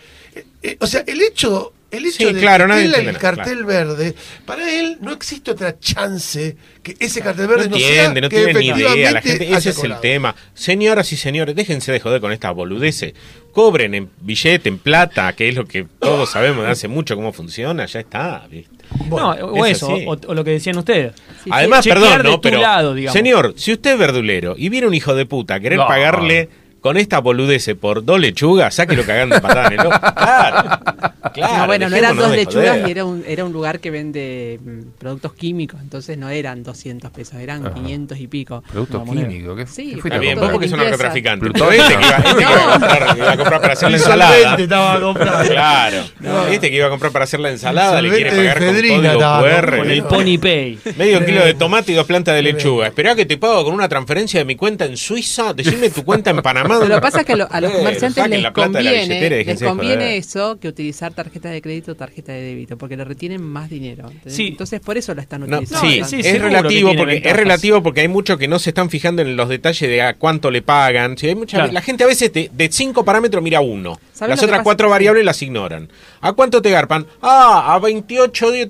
o sea, el hecho Sí, de claro, que nadie tenga entiende el nada, cartel verde, para él no existe otra chance que ese cartel verde No no, entiende, sea no que tiene ni idea. La efectivamente gente, ese haya es el colado. tema. Señoras y señores, déjense de joder con estas boludeces. Cobren en billete, en plata, que es lo que todos sabemos de hace mucho cómo funciona. Ya está, ¿viste? No, o es eso, así. o lo que decían ustedes. Además, chequear perdón, de ¿no? tu Pero, lado, digamos. señor, si usted es verdulero y viene un hijo de puta a querer No. pagarle con esta boludece por 2 lechugas, sáquelo cagando de patada en el ojo. Claro, no, bueno, no eran dejémonos 2 de lechugas joder. y era un lugar que vende productos químicos, entonces no eran 200 pesos, eran 500 y pico. Producto Una moneda. químico. ¿Qué Sí, fuiste Está a bien, comprar? vos porque sos Limpieza. narcotraficante. Plutón. Este que iba a comprar para hacer la Insolvente ensalada. estaba a comprar. Claro. Este que iba a comprar para hacer la ensalada le quiere Insolvente pagar de con Fedrina código estaba, QR. Con el Pony Pay. Medio kilo de tomate y 2 plantas de lechuga. Esperá que te pago con una transferencia de mi cuenta en Suiza. Decime tu cuenta en Panamá. Lo que pasa es que a los comerciantes saquen les la plata de la billetera y conviene, déjense de joder. eso que utilizar tarjeta de crédito o tarjeta de débito, porque le retienen más dinero. Sí. Entonces por eso la están No, utilizando. sí, sí, es seguro relativo que tiene porque ventajas. hay muchos que no se están fijando en los detalles de a cuánto le pagan. Sí, hay mucha, Claro. La gente a veces de 5 parámetros mira uno. ¿Sabes Las lo que otras pasa? 4 variables las ignoran. ¿A cuánto te garpan? A 28 de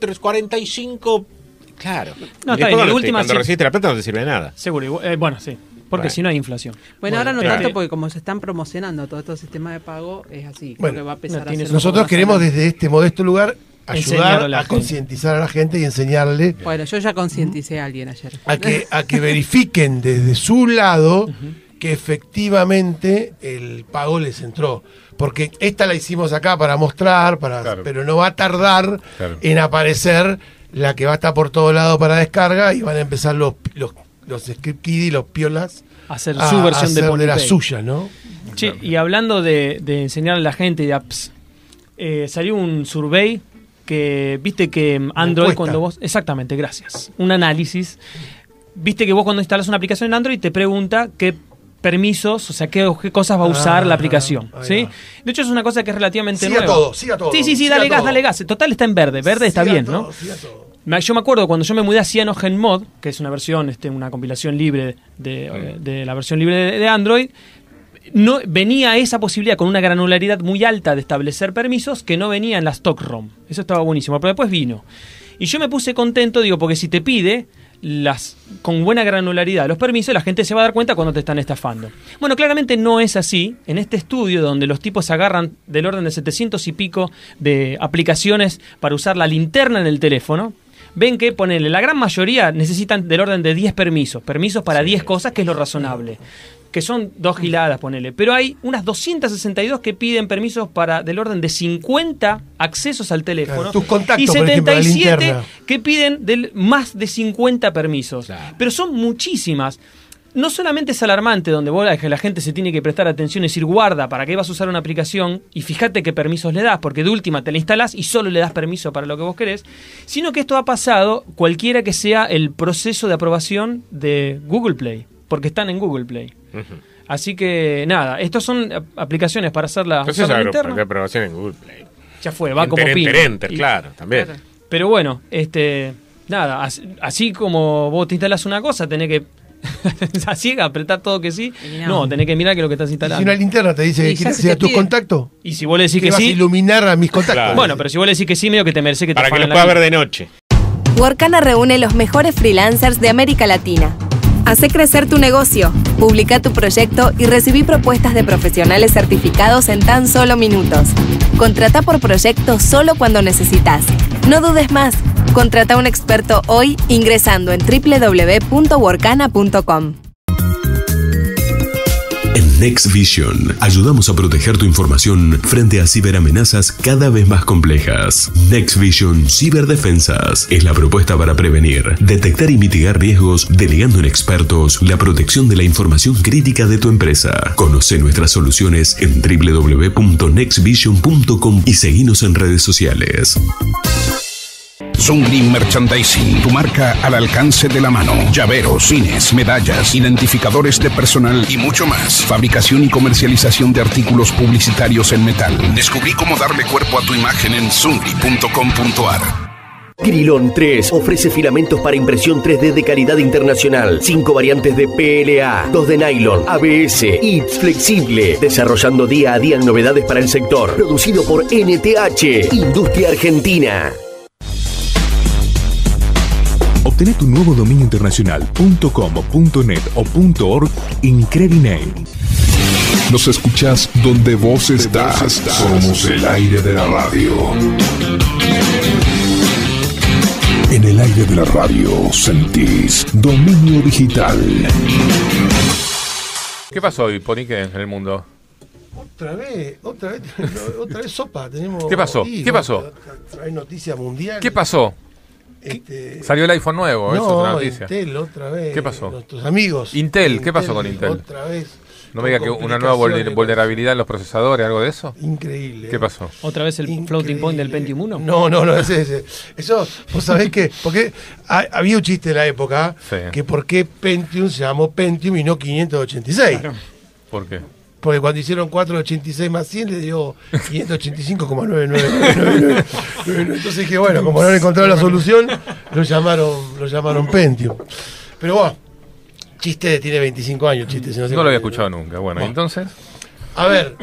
45. Claro. No, Y está después bien, cuando de última cuando sí. recibiste la plata no te sirve de nada. Seguro, bueno, sí. Porque Bueno. si no hay inflación. Bueno, ahora no claro. tanto porque como se están promocionando todos estos sistemas de pago, es así. Creo Bueno, que va a empezar a tiene ser su- un poco Nosotros más queremos adelante. desde este modesto lugar Enseñar ayudar a la a gente. concientizar a la gente y enseñarle Bueno, yo ya concienticé a alguien ayer. a que verifiquen desde su lado que efectivamente el pago les entró. Porque esta la hicimos acá para mostrar, Claro. pero no va a tardar Claro. en aparecer la que va a estar por todo lado para descarga y van a empezar los script kiddie, los piolas, Hacer su versión de hacer Pony la Pay. suya, ¿no? Che, y hablando de enseñar a la gente de apps, salió un survey que, viste que Android encuesta. cuando vos... Exactamente, gracias. Un análisis. Viste que vos cuando instalas una aplicación en Android te pregunta qué permisos, o sea, qué cosas va a usar la aplicación. ahí ¿sí? va. De hecho es una cosa que es relativamente Siga nueva. todo, siga todo. Sí, siga dale gas, todo. dale gas. Total está en verde, verde está Siga bien, todo, ¿no? siga todo. Yo me acuerdo cuando yo me mudé a CyanogenMod, que es una versión, una compilación libre de la versión libre de Android, no venía esa posibilidad con una granularidad muy alta de establecer permisos que no venía en la stock ROM. Eso estaba buenísimo, pero después vino. Y yo me puse contento, digo, porque si te pide con buena granularidad los permisos, la gente se va a dar cuenta cuando te están estafando. Bueno, claramente no es así. En este estudio donde los tipos agarran del orden de 700 y pico de aplicaciones para usar la linterna en el teléfono, ven que, ponele, la gran mayoría necesitan del orden de 10 permisos para 10 cosas, que es lo razonable. Que son 2 giladas, ponele. Pero hay unas 262 que piden permisos para del orden de 50 accesos al teléfono. Claro, tus contactos, y por ejemplo, la 77 linterna. que piden más de 50 permisos. Claro. Pero son muchísimas. No solamente es alarmante donde la gente se tiene que prestar atención y decir, guarda, ¿para qué vas a usar una aplicación? Y fíjate qué permisos le das, porque de última te la instalás y solo le das permiso para lo que vos querés, sino que esto ha pasado cualquiera que sea el proceso de aprobación de Google Play, porque están en Google Play. Así que nada, estos son aplicaciones para hacer la Entonces usar la es linterna. de aprobación en Google Play. Ya fue, va como Enter, pin. enter, Y- claro, también. Claro. Pero bueno, nada, así como vos te instalás una cosa, tenés que a ciega apretar todo que sí. Y No, tenés que mirar que es lo que estás Si instalando. una linterna te dice Y que ya quieres se ir a te tus pide. contactos, Y si vos le decís que que vas a sí, iluminar a mis contactos. Claro. bueno, pero si vos le decís que sí, medio que te merece que te Para que afanen lo la pueda ver vida. de noche. Workana reúne los mejores freelancers de América Latina. Hacé crecer tu negocio, publica tu proyecto y recibí propuestas de profesionales certificados en tan solo minutos. Contrata por proyecto solo cuando necesitas. No dudes más. Contrata a un experto hoy ingresando en www.workana.com. En Next Vision ayudamos a proteger tu información frente a ciberamenazas cada vez más complejas. Next Vision Ciberdefensas es la propuesta para prevenir, detectar y mitigar riesgos, delegando en expertos la protección de la información crítica de tu empresa. Conoce nuestras soluciones en www.nextvision.com y seguinos en redes sociales. Zungli Merchandising, tu marca al alcance de la mano. Llaveros, pines, medallas, identificadores de personal y mucho más. Fabricación y comercialización de artículos publicitarios en metal. Descubrí cómo darle cuerpo a tu imagen en zungli.com.ar. Grilón 3 ofrece filamentos para impresión 3D de calidad internacional. 5 variantes de PLA, 2 de nylon, ABS y flexible. Desarrollando día a día novedades para el sector. Producido por NTH, Industria Argentina. Obtené tu nuevo dominio internacional .com, .net o .org Incrediname. Nos escuchás donde vos estás. Somos el aire de la radio. En el aire de la radio sentís dominio digital. ¿Qué pasó hoy, Ponique, en el mundo? Otra vez sopa. Tenemos. ¿Qué pasó? ¿Qué pasó? Trae noticia mundial. ¿Qué pasó? Salió el iPhone nuevo, eso es una noticia. Intel otra vez. ¿Qué pasó? Nuestros amigos. Intel, ¿qué pasó con Intel? Otra vez. No me diga que una nueva vulnerabilidad en los procesadores, algo de eso. Increíble. ¿Qué pasó? ¿Otra vez el floating point del Pentium 1? No, ese. Eso, vos sabés que, porque había un chiste en la época, que por qué Pentium se llamó Pentium y no 586. Claro. ¿Por qué? Porque cuando hicieron 486 más 100 le dio 585,9999. Entonces dije, bueno, como no han encontrado la solución, lo llamaron Pentium. Pero bueno, chiste tiene 25 años, chiste. Si no lo había escuchado nunca. Bueno, entonces. A ver,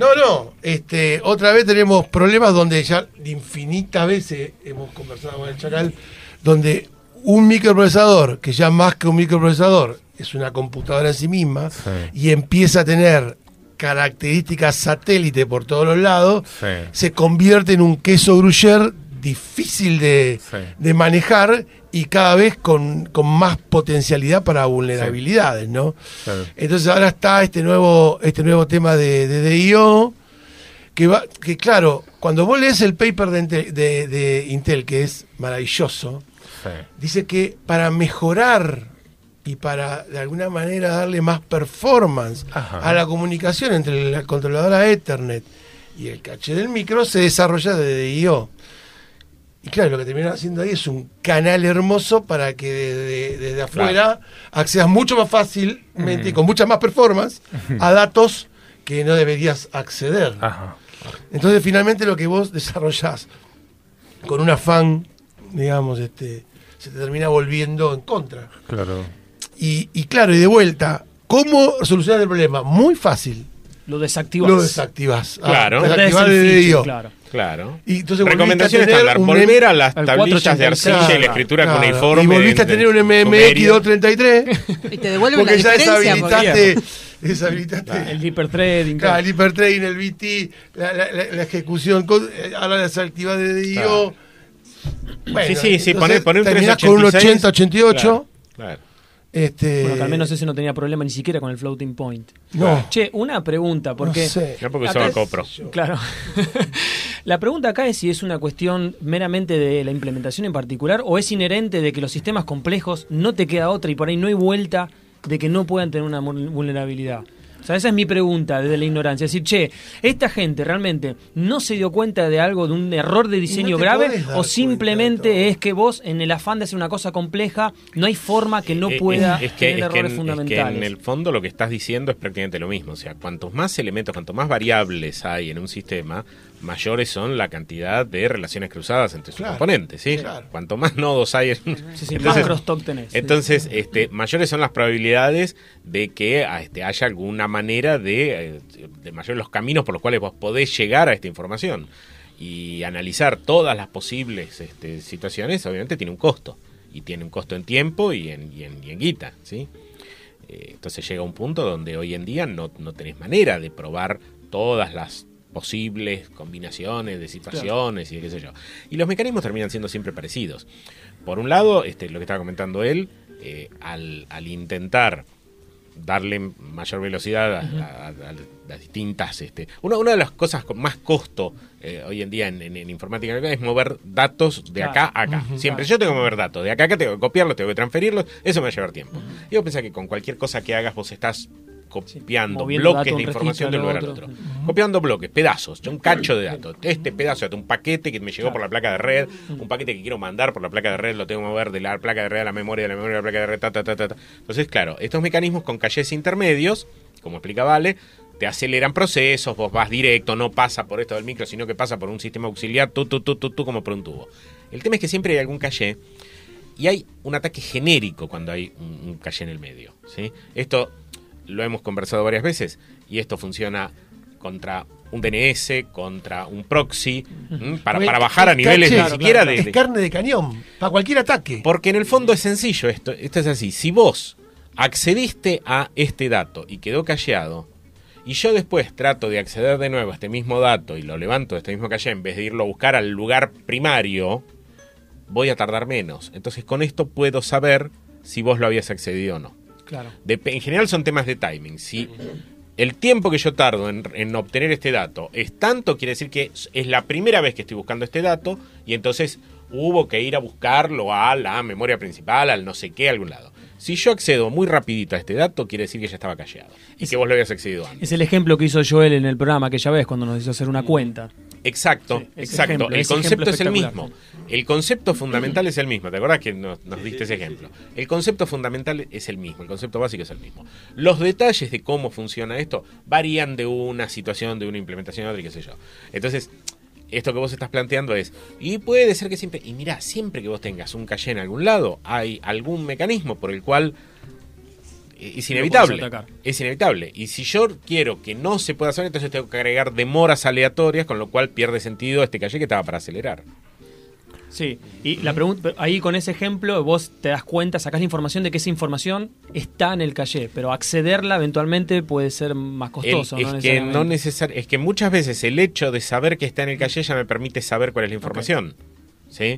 otra vez tenemos problemas donde ya infinitas veces hemos conversado con el Chacal, donde un microprocesador, que ya más que un microprocesador, es una computadora en sí misma, y empieza a tener características satélite por todos los lados, se convierte en un queso gruyère difícil de manejar y cada vez con más potencialidad para vulnerabilidades, ¿no? Claro. Entonces ahora está este nuevo tema de DIO, que claro, cuando vos lees el paper de Intel, que es maravilloso, dice que para mejorar y para de alguna manera darle más performance a la comunicación entre la controladora Ethernet y el caché del micro, se desarrolla de DIO. Y claro, lo que terminan haciendo ahí es un canal hermoso para que desde afuera accedas mucho más fácilmente y con mucha más performance a datos que no deberías acceder. Entonces finalmente lo que vos desarrollás con un afán, digamos, se te termina volviendo en contra. Claro. Y claro, y de vuelta, ¿cómo solucionar el problema? Muy fácil. Lo desactivas. Claro. Desactivar el DIO. Claro. Y entonces recomendación estándar, volver a las tablillas de arcilla y la escritura cuneiforme. Y volviste a tener un MMX 233. Y te devuelve porque la ya diferencia. deshabilitaste el hyperthreading. Claro, el hyperthreading, el BT, la ejecución, ahora la desactivada de DIO. Bueno, sí, poner un 386. Con un 80-88. Claro. Bueno, que al menos ese no tenía problema ni siquiera con el floating point. No. Che, una pregunta, porque... No sé. Ya porque usaba Copro. Claro. La pregunta acá es si es una cuestión meramente de la implementación en particular o es inherente de que los sistemas complejos no te queda otra y por ahí no hay vuelta de que no puedan tener una vulnerabilidad. O sea, esa es mi pregunta desde la ignorancia. Es decir, che, ¿esta gente realmente no se dio cuenta de algo, de un error de diseño grave? ¿O simplemente es que vos, en el afán de hacer una cosa compleja, no hay forma que no pueda tener errores fundamentales? Es que en el fondo lo que estás diciendo es prácticamente lo mismo. O sea, cuantos más elementos, cuanto más variables hay en un sistema, mayores son la cantidad de relaciones cruzadas entre sus componentes, ¿sí? Claro. Cuanto más nodos hay, más crosstalk tenés. Entonces, mayores son las probabilidades de que haya alguna manera de mayor los caminos por los cuales vos podés llegar a esta información. y analizar todas las posibles situaciones, obviamente tiene un costo. Y tiene un costo en tiempo y en guita, ¿sí? Entonces llega un punto donde hoy en día no tenés manera de probar todas las posibles combinaciones de situaciones y de qué sé yo. Y los mecanismos terminan siendo siempre parecidos. Por un lado, lo que estaba comentando él, al intentar darle mayor velocidad a las distintas... Una de las cosas con más costo hoy en día en informática es mover datos de acá a acá. Siempre yo tengo que mover datos de acá a acá, tengo que copiarlos, tengo que transferirlos, eso me va a llevar tiempo. Y yo pensé que con cualquier cosa que hagas vos estás copiando bloques de información de un lugar al otro. Copiando bloques, pedazos, un cacho de datos. Este pedazo de un paquete que me llegó por la placa de red, un paquete que quiero mandar por la placa de red, lo tengo que mover de la placa de red a la memoria, de la memoria a la placa de red, Entonces, claro, estos mecanismos con cachés intermedios, como explica Vale, te aceleran procesos, vos vas directo, no pasa por esto del micro, sino que pasa por un sistema auxiliar, tú, como por un tubo. El tema es que siempre hay algún caché y hay un ataque genérico cuando hay un caché en el medio, ¿sí? Esto lo hemos conversado varias veces y esto funciona contra un DNS, contra un proxy, para bajar a niveles ni siquiera de... Es carne de cañón, para cualquier ataque. Porque en el fondo es sencillo esto es así. Si vos accediste a este dato y quedó cacheado, y yo después trato de acceder de nuevo a este mismo dato y lo levanto de este mismo caché, en vez de irlo a buscar al lugar primario, voy a tardar menos. Entonces con esto puedo saber si vos lo habías accedido o no. Claro. En general son temas de timing. Si el tiempo que yo tardo en obtener este dato es tanto, quiere decir que es la primera vez que estoy buscando este dato y entonces hubo que ir a buscarlo a la memoria principal, al no sé qué, a algún lado. Si yo accedo muy rapidito a este dato, quiere decir que ya estaba cacheado y que vos lo habías accedido antes. Es el ejemplo que hizo Joel en el programa aquella vez cuando nos hizo hacer una cuenta. Exacto, sí, exacto. El concepto es el mismo. El concepto fundamental es el mismo. ¿Te acordás que nos diste ese ejemplo? El concepto fundamental es el mismo. El concepto básico es el mismo. Los detalles de cómo funciona esto varían de una situación, de una implementación a otra y qué sé yo. Entonces, esto que vos estás planteando es, y puede ser que siempre, y mirá, siempre que vos tengas un caché en algún lado, hay algún mecanismo por el cual es inevitable. Es inevitable. Y si yo quiero que no se pueda hacer, entonces tengo que agregar demoras aleatorias, con lo cual pierde sentido este caché que estaba para acelerar. Sí, y la pregunta, ahí con ese ejemplo vos te das cuenta, sacás la información de que esa información está en el caché, pero accederla eventualmente puede ser más costoso. Es que muchas veces el hecho de saber que está en el caché ya me permite saber cuál es la información. ¿Sí?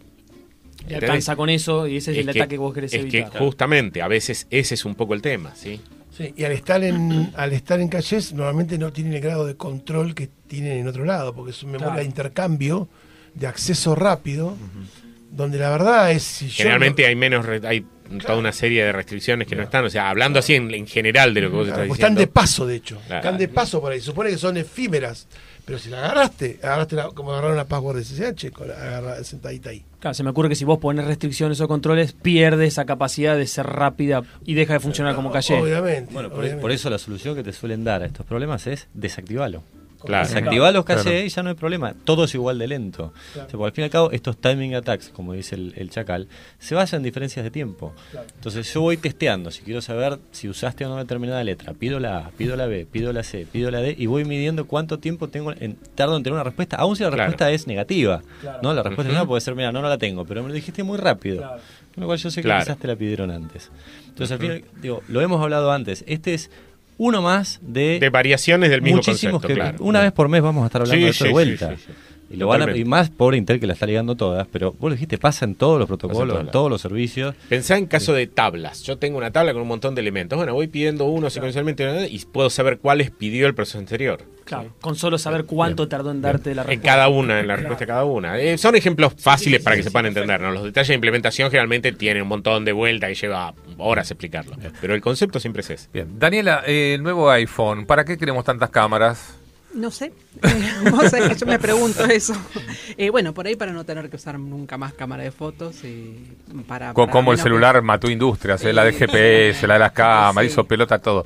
Y alcanza con eso y ese es el ataque que vos querés evitar. Es que justamente, a veces ese es un poco el tema, ¿sí? Sí, y al estar en cachés normalmente no tienen el grado de control que tienen en otro lado, porque es una memoria de intercambio, de acceso rápido, donde la verdad es... Si generalmente hay toda una serie de restricciones que no están, o sea, hablando así en general de lo que vos estás diciendo. Están de paso, de hecho, están de paso por ahí, supone que son efímeras, pero si la agarraste como agarrar una password de SSH, sentadita ahí. Claro, se me ocurre que si vos pones restricciones o controles, pierde esa capacidad de ser rápida y deja de funcionar como caché. Obviamente. Bueno, por eso la solución que te suelen dar a estos problemas es desactivarlo. Claro. Desactivar los cachés y ya no hay problema. Todo es igual de lento. Claro. O sea, porque al fin y al cabo, estos timing attacks, como dice el Chacal, se basan en diferencias de tiempo. Claro. Entonces yo voy testeando. Si quiero saber si usaste o no determinada letra, pido la A, pido la B, pido la C, pido la D y voy midiendo cuánto tiempo tardo en tener una respuesta, aun si la respuesta es negativa. Claro. ¿No? La respuesta no puede ser, mira, no la tengo, pero me lo dijiste muy rápido. Claro. Con lo cual yo sé que quizás te la pidieron antes. Entonces, al final, lo hemos hablado antes. Este es uno más de variaciones del mismo concepto, que una vez por mes vamos a estar hablando de esto de vuelta. Sí. Y lo y más pobre Intel que la está ligando todas, pero vos lo dijiste, pasa en todos los protocolos, en todos los servicios. Pensá en caso de tablas. Yo tengo una tabla con un montón de elementos. Bueno, voy pidiendo uno secuencialmente y puedo saber cuáles pidió el proceso anterior. Claro, con solo saber cuánto tardó en darte la respuesta. En la respuesta de cada una. Son ejemplos fáciles para que se puedan entender, ¿no? Los detalles de implementación generalmente tienen un montón de vuelta y lleva horas explicarlo. Pero el concepto siempre es ese. Bien. Daniela, el nuevo iPhone, ¿para qué queremos tantas cámaras? No sé, vos sabés que yo me pregunto eso. Bueno, por ahí para no tener que usar nunca más cámara de fotos. Como el celular mató industrias, la de GPS, la de las cámaras, hizo pelota todo.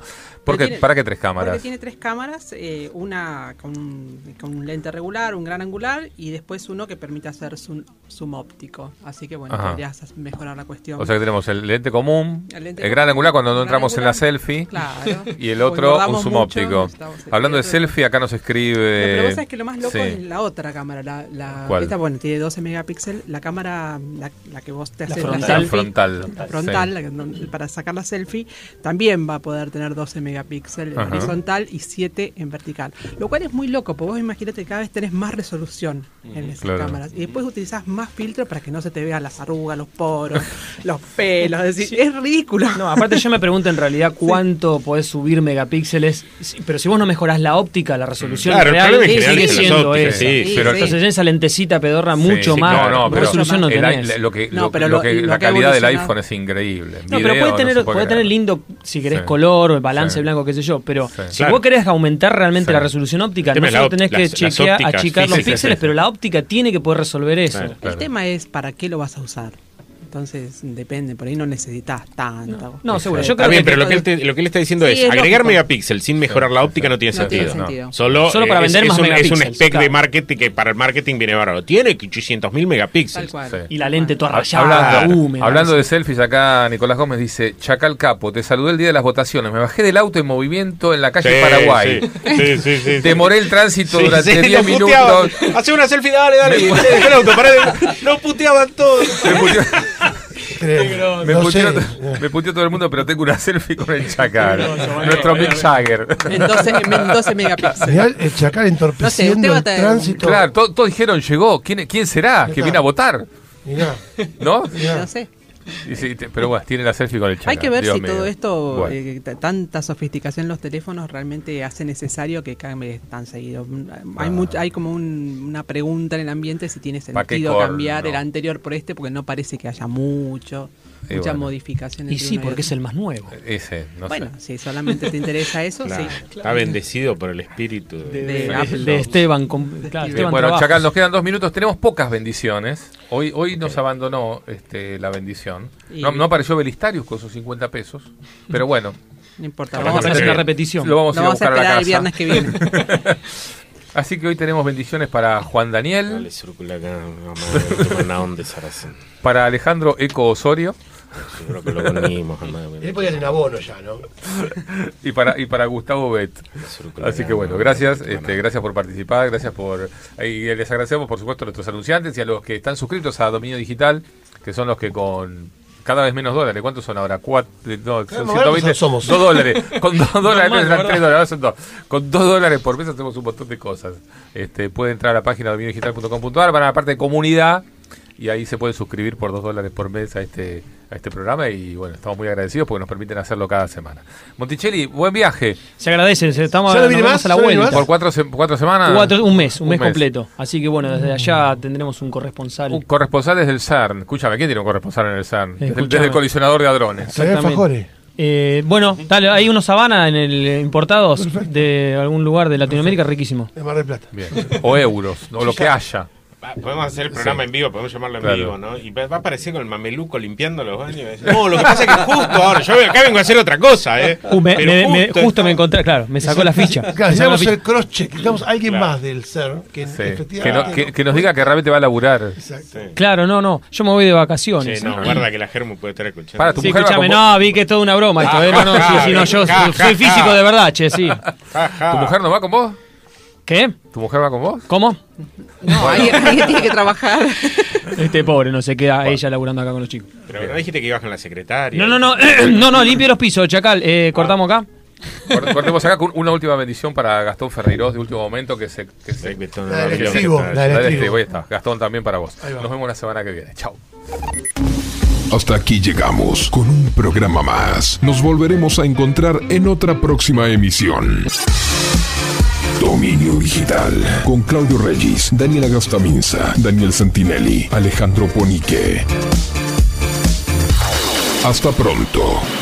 ¿Para qué 3 cámaras? Porque tiene 3 cámaras, una con un lente regular, un gran angular, y después uno que permite hacer zoom óptico. Así que bueno, podrías mejorar la cuestión. O sea que tenemos el lente común, el gran angular cuando no entramos en la selfie, claro, y el otro un zoom óptico. Hablando de selfie, acá nos escribe... Pero vos sabés que lo más loco es la otra cámara. Esta, bueno, tiene 12 megapíxeles. La cámara, la que vos te haces frontal, para sacar la selfie, también va a poder tener 12 megapíxeles en horizontal y 7 en vertical. Lo cual es muy loco, porque vos imagínate que cada vez tenés más resolución en esas cámaras. Y después utilizás más filtros para que no se te vean las arrugas, los poros, los pelos. Es decir, es ridículo. No, aparte yo me pregunto en realidad cuánto podés subir megapíxeles, pero si vos no mejorás la óptica, la resolución real sigue siendo esa. Pero entonces esa lentecita pedorra mucho más. Pero resolución no tenés. La calidad del iPhone es increíble. No, pero puede tener lindo, si querés, color, balance blanco, qué sé yo. Pero si vos querés aumentar realmente la resolución óptica, no solo tenés que achicar los píxeles, pero la óptica tiene que poder resolver eso. El tema es para qué lo vas a usar. Entonces depende, por ahí no necesitas tanto. No, seguro. Yo creo bien, pero lo que él está diciendo es agregar megapíxeles sin mejorar la óptica no tiene sentido. Solo para vender más megapíxeles. Es un spec de marketing que para el marketing viene bárbaro. Tiene 800.000 megapíxeles. Y la lente toda rayada, húmeda. Hablando de selfies, acá Nicolás Gómez dice: Chacal Capo, te saludé el día de las votaciones. Me bajé del auto en movimiento en la calle Paraguay. Demoré el tránsito durante 10 minutos. Hacé una selfie, dale. Dejá el auto, pará. No puteaban todos. Me puteó todo el mundo, pero tengo una selfie con el Chacal. Nuestro Mick Jagger. En 12 megapíxeles. El Chacal entorpeciendo el tránsito. Claro, todos dijeron, llegó. ¿Quién será? ¿Que viene a votar? Mirá. ¿No? No sé. Sí, pero bueno, tiene la selfie con el Chacal. Hay que ver si todo esto, tanta sofisticación en los teléfonos, realmente hace necesario que cambie tan seguido. Hay como una pregunta en el ambiente si tiene sentido cambiar el anterior por este, porque no parece que haya mucha modificación. Y sí, porque es el más nuevo. Bueno, si solamente te interesa eso, sí. Está bendecido por el espíritu de Esteban. Bueno, Chacal, nos quedan 2 minutos. Tenemos pocas bendiciones. Hoy nos abandonó la bendición. No apareció Belistarius con sus 50 pesos. Pero bueno. No importa, vamos a hacer una repetición. Lo vamos a buscar a la casa el viernes que viene. Así que hoy tenemos bendiciones para Juan Daniel. Para Alejandro Eco Osorio. Seguro que lo conocimos. Él podía tener abono ya, ¿no? y para Gustavo Bet. Así que bueno, gracias, gracias por participar, y les agradecemos por supuesto a nuestros anunciantes y a los que están suscritos a Dominio Digital, que son los que con cada vez menos dólares. ¿Cuántos son ahora? 120 somos. 2 dólares. Con 2 dólares, eran 3 dólares, ahora son 2. Con 2 dólares por mes hacemos un montón de cosas. Pueden entrar a la página dominiodigital.com.ar para la parte de comunidad y ahí se puede suscribir por 2 dólares por mes a este programa y bueno, estamos muy agradecidos porque nos permiten hacerlo cada semana. Monticelli, buen viaje. Se agradece, estamos a la vuelta. ¿Por 4 semanas? Un mes completo. Así que bueno, desde allá tendremos un corresponsal. Un corresponsal desde el CERN. Escúchame, ¿quién tiene un corresponsal en el CERN? Desde el colisionador de hadrones. Bueno, dale, hay unos Habana en el importados de algún lugar de Latinoamérica riquísimo. De Mar del Plata. Bien. O euros, o lo que haya. Podemos hacer el programa en vivo, podemos llamarlo en vivo, ¿no? Y va a aparecer con el mameluco limpiando los baños. No, lo que pasa es que justo ahora, yo acá vengo a hacer otra cosa, justo me encontré, claro, me sacó la ficha. Claro, necesitamos el cross-check, necesitamos a alguien más del CERN que efectivamente... Que nos diga que realmente va a laburar. Exacto. Claro, no, yo me voy de vacaciones. Guarda que la Germu puede estar escuchando. Para, escúchame, vi que es toda una broma esto, yo soy físico de verdad, sí. ¿Tu mujer no va con vos? ¿Qué? ¿Tu mujer va con vos? ¿Cómo? No, ahí tiene que trabajar. Pobre, no se queda ella laburando acá con los chicos. Pero no dijiste que ibas con la secretaria. No, limpio los pisos, Chacal. Cortamos acá. Cortemos acá con una última bendición para Gastón Ferreiros de último momento que se la del estribo. Ahí está. Gastón, también para vos. Nos vemos la semana que viene. Chau. Hasta aquí llegamos con un programa más. Nos volveremos a encontrar en otra próxima emisión. Dominio Digital con Claudio Regis, Daniela Gastaminza, Daniel Santinelli, Alejandro Ponique. Hasta pronto.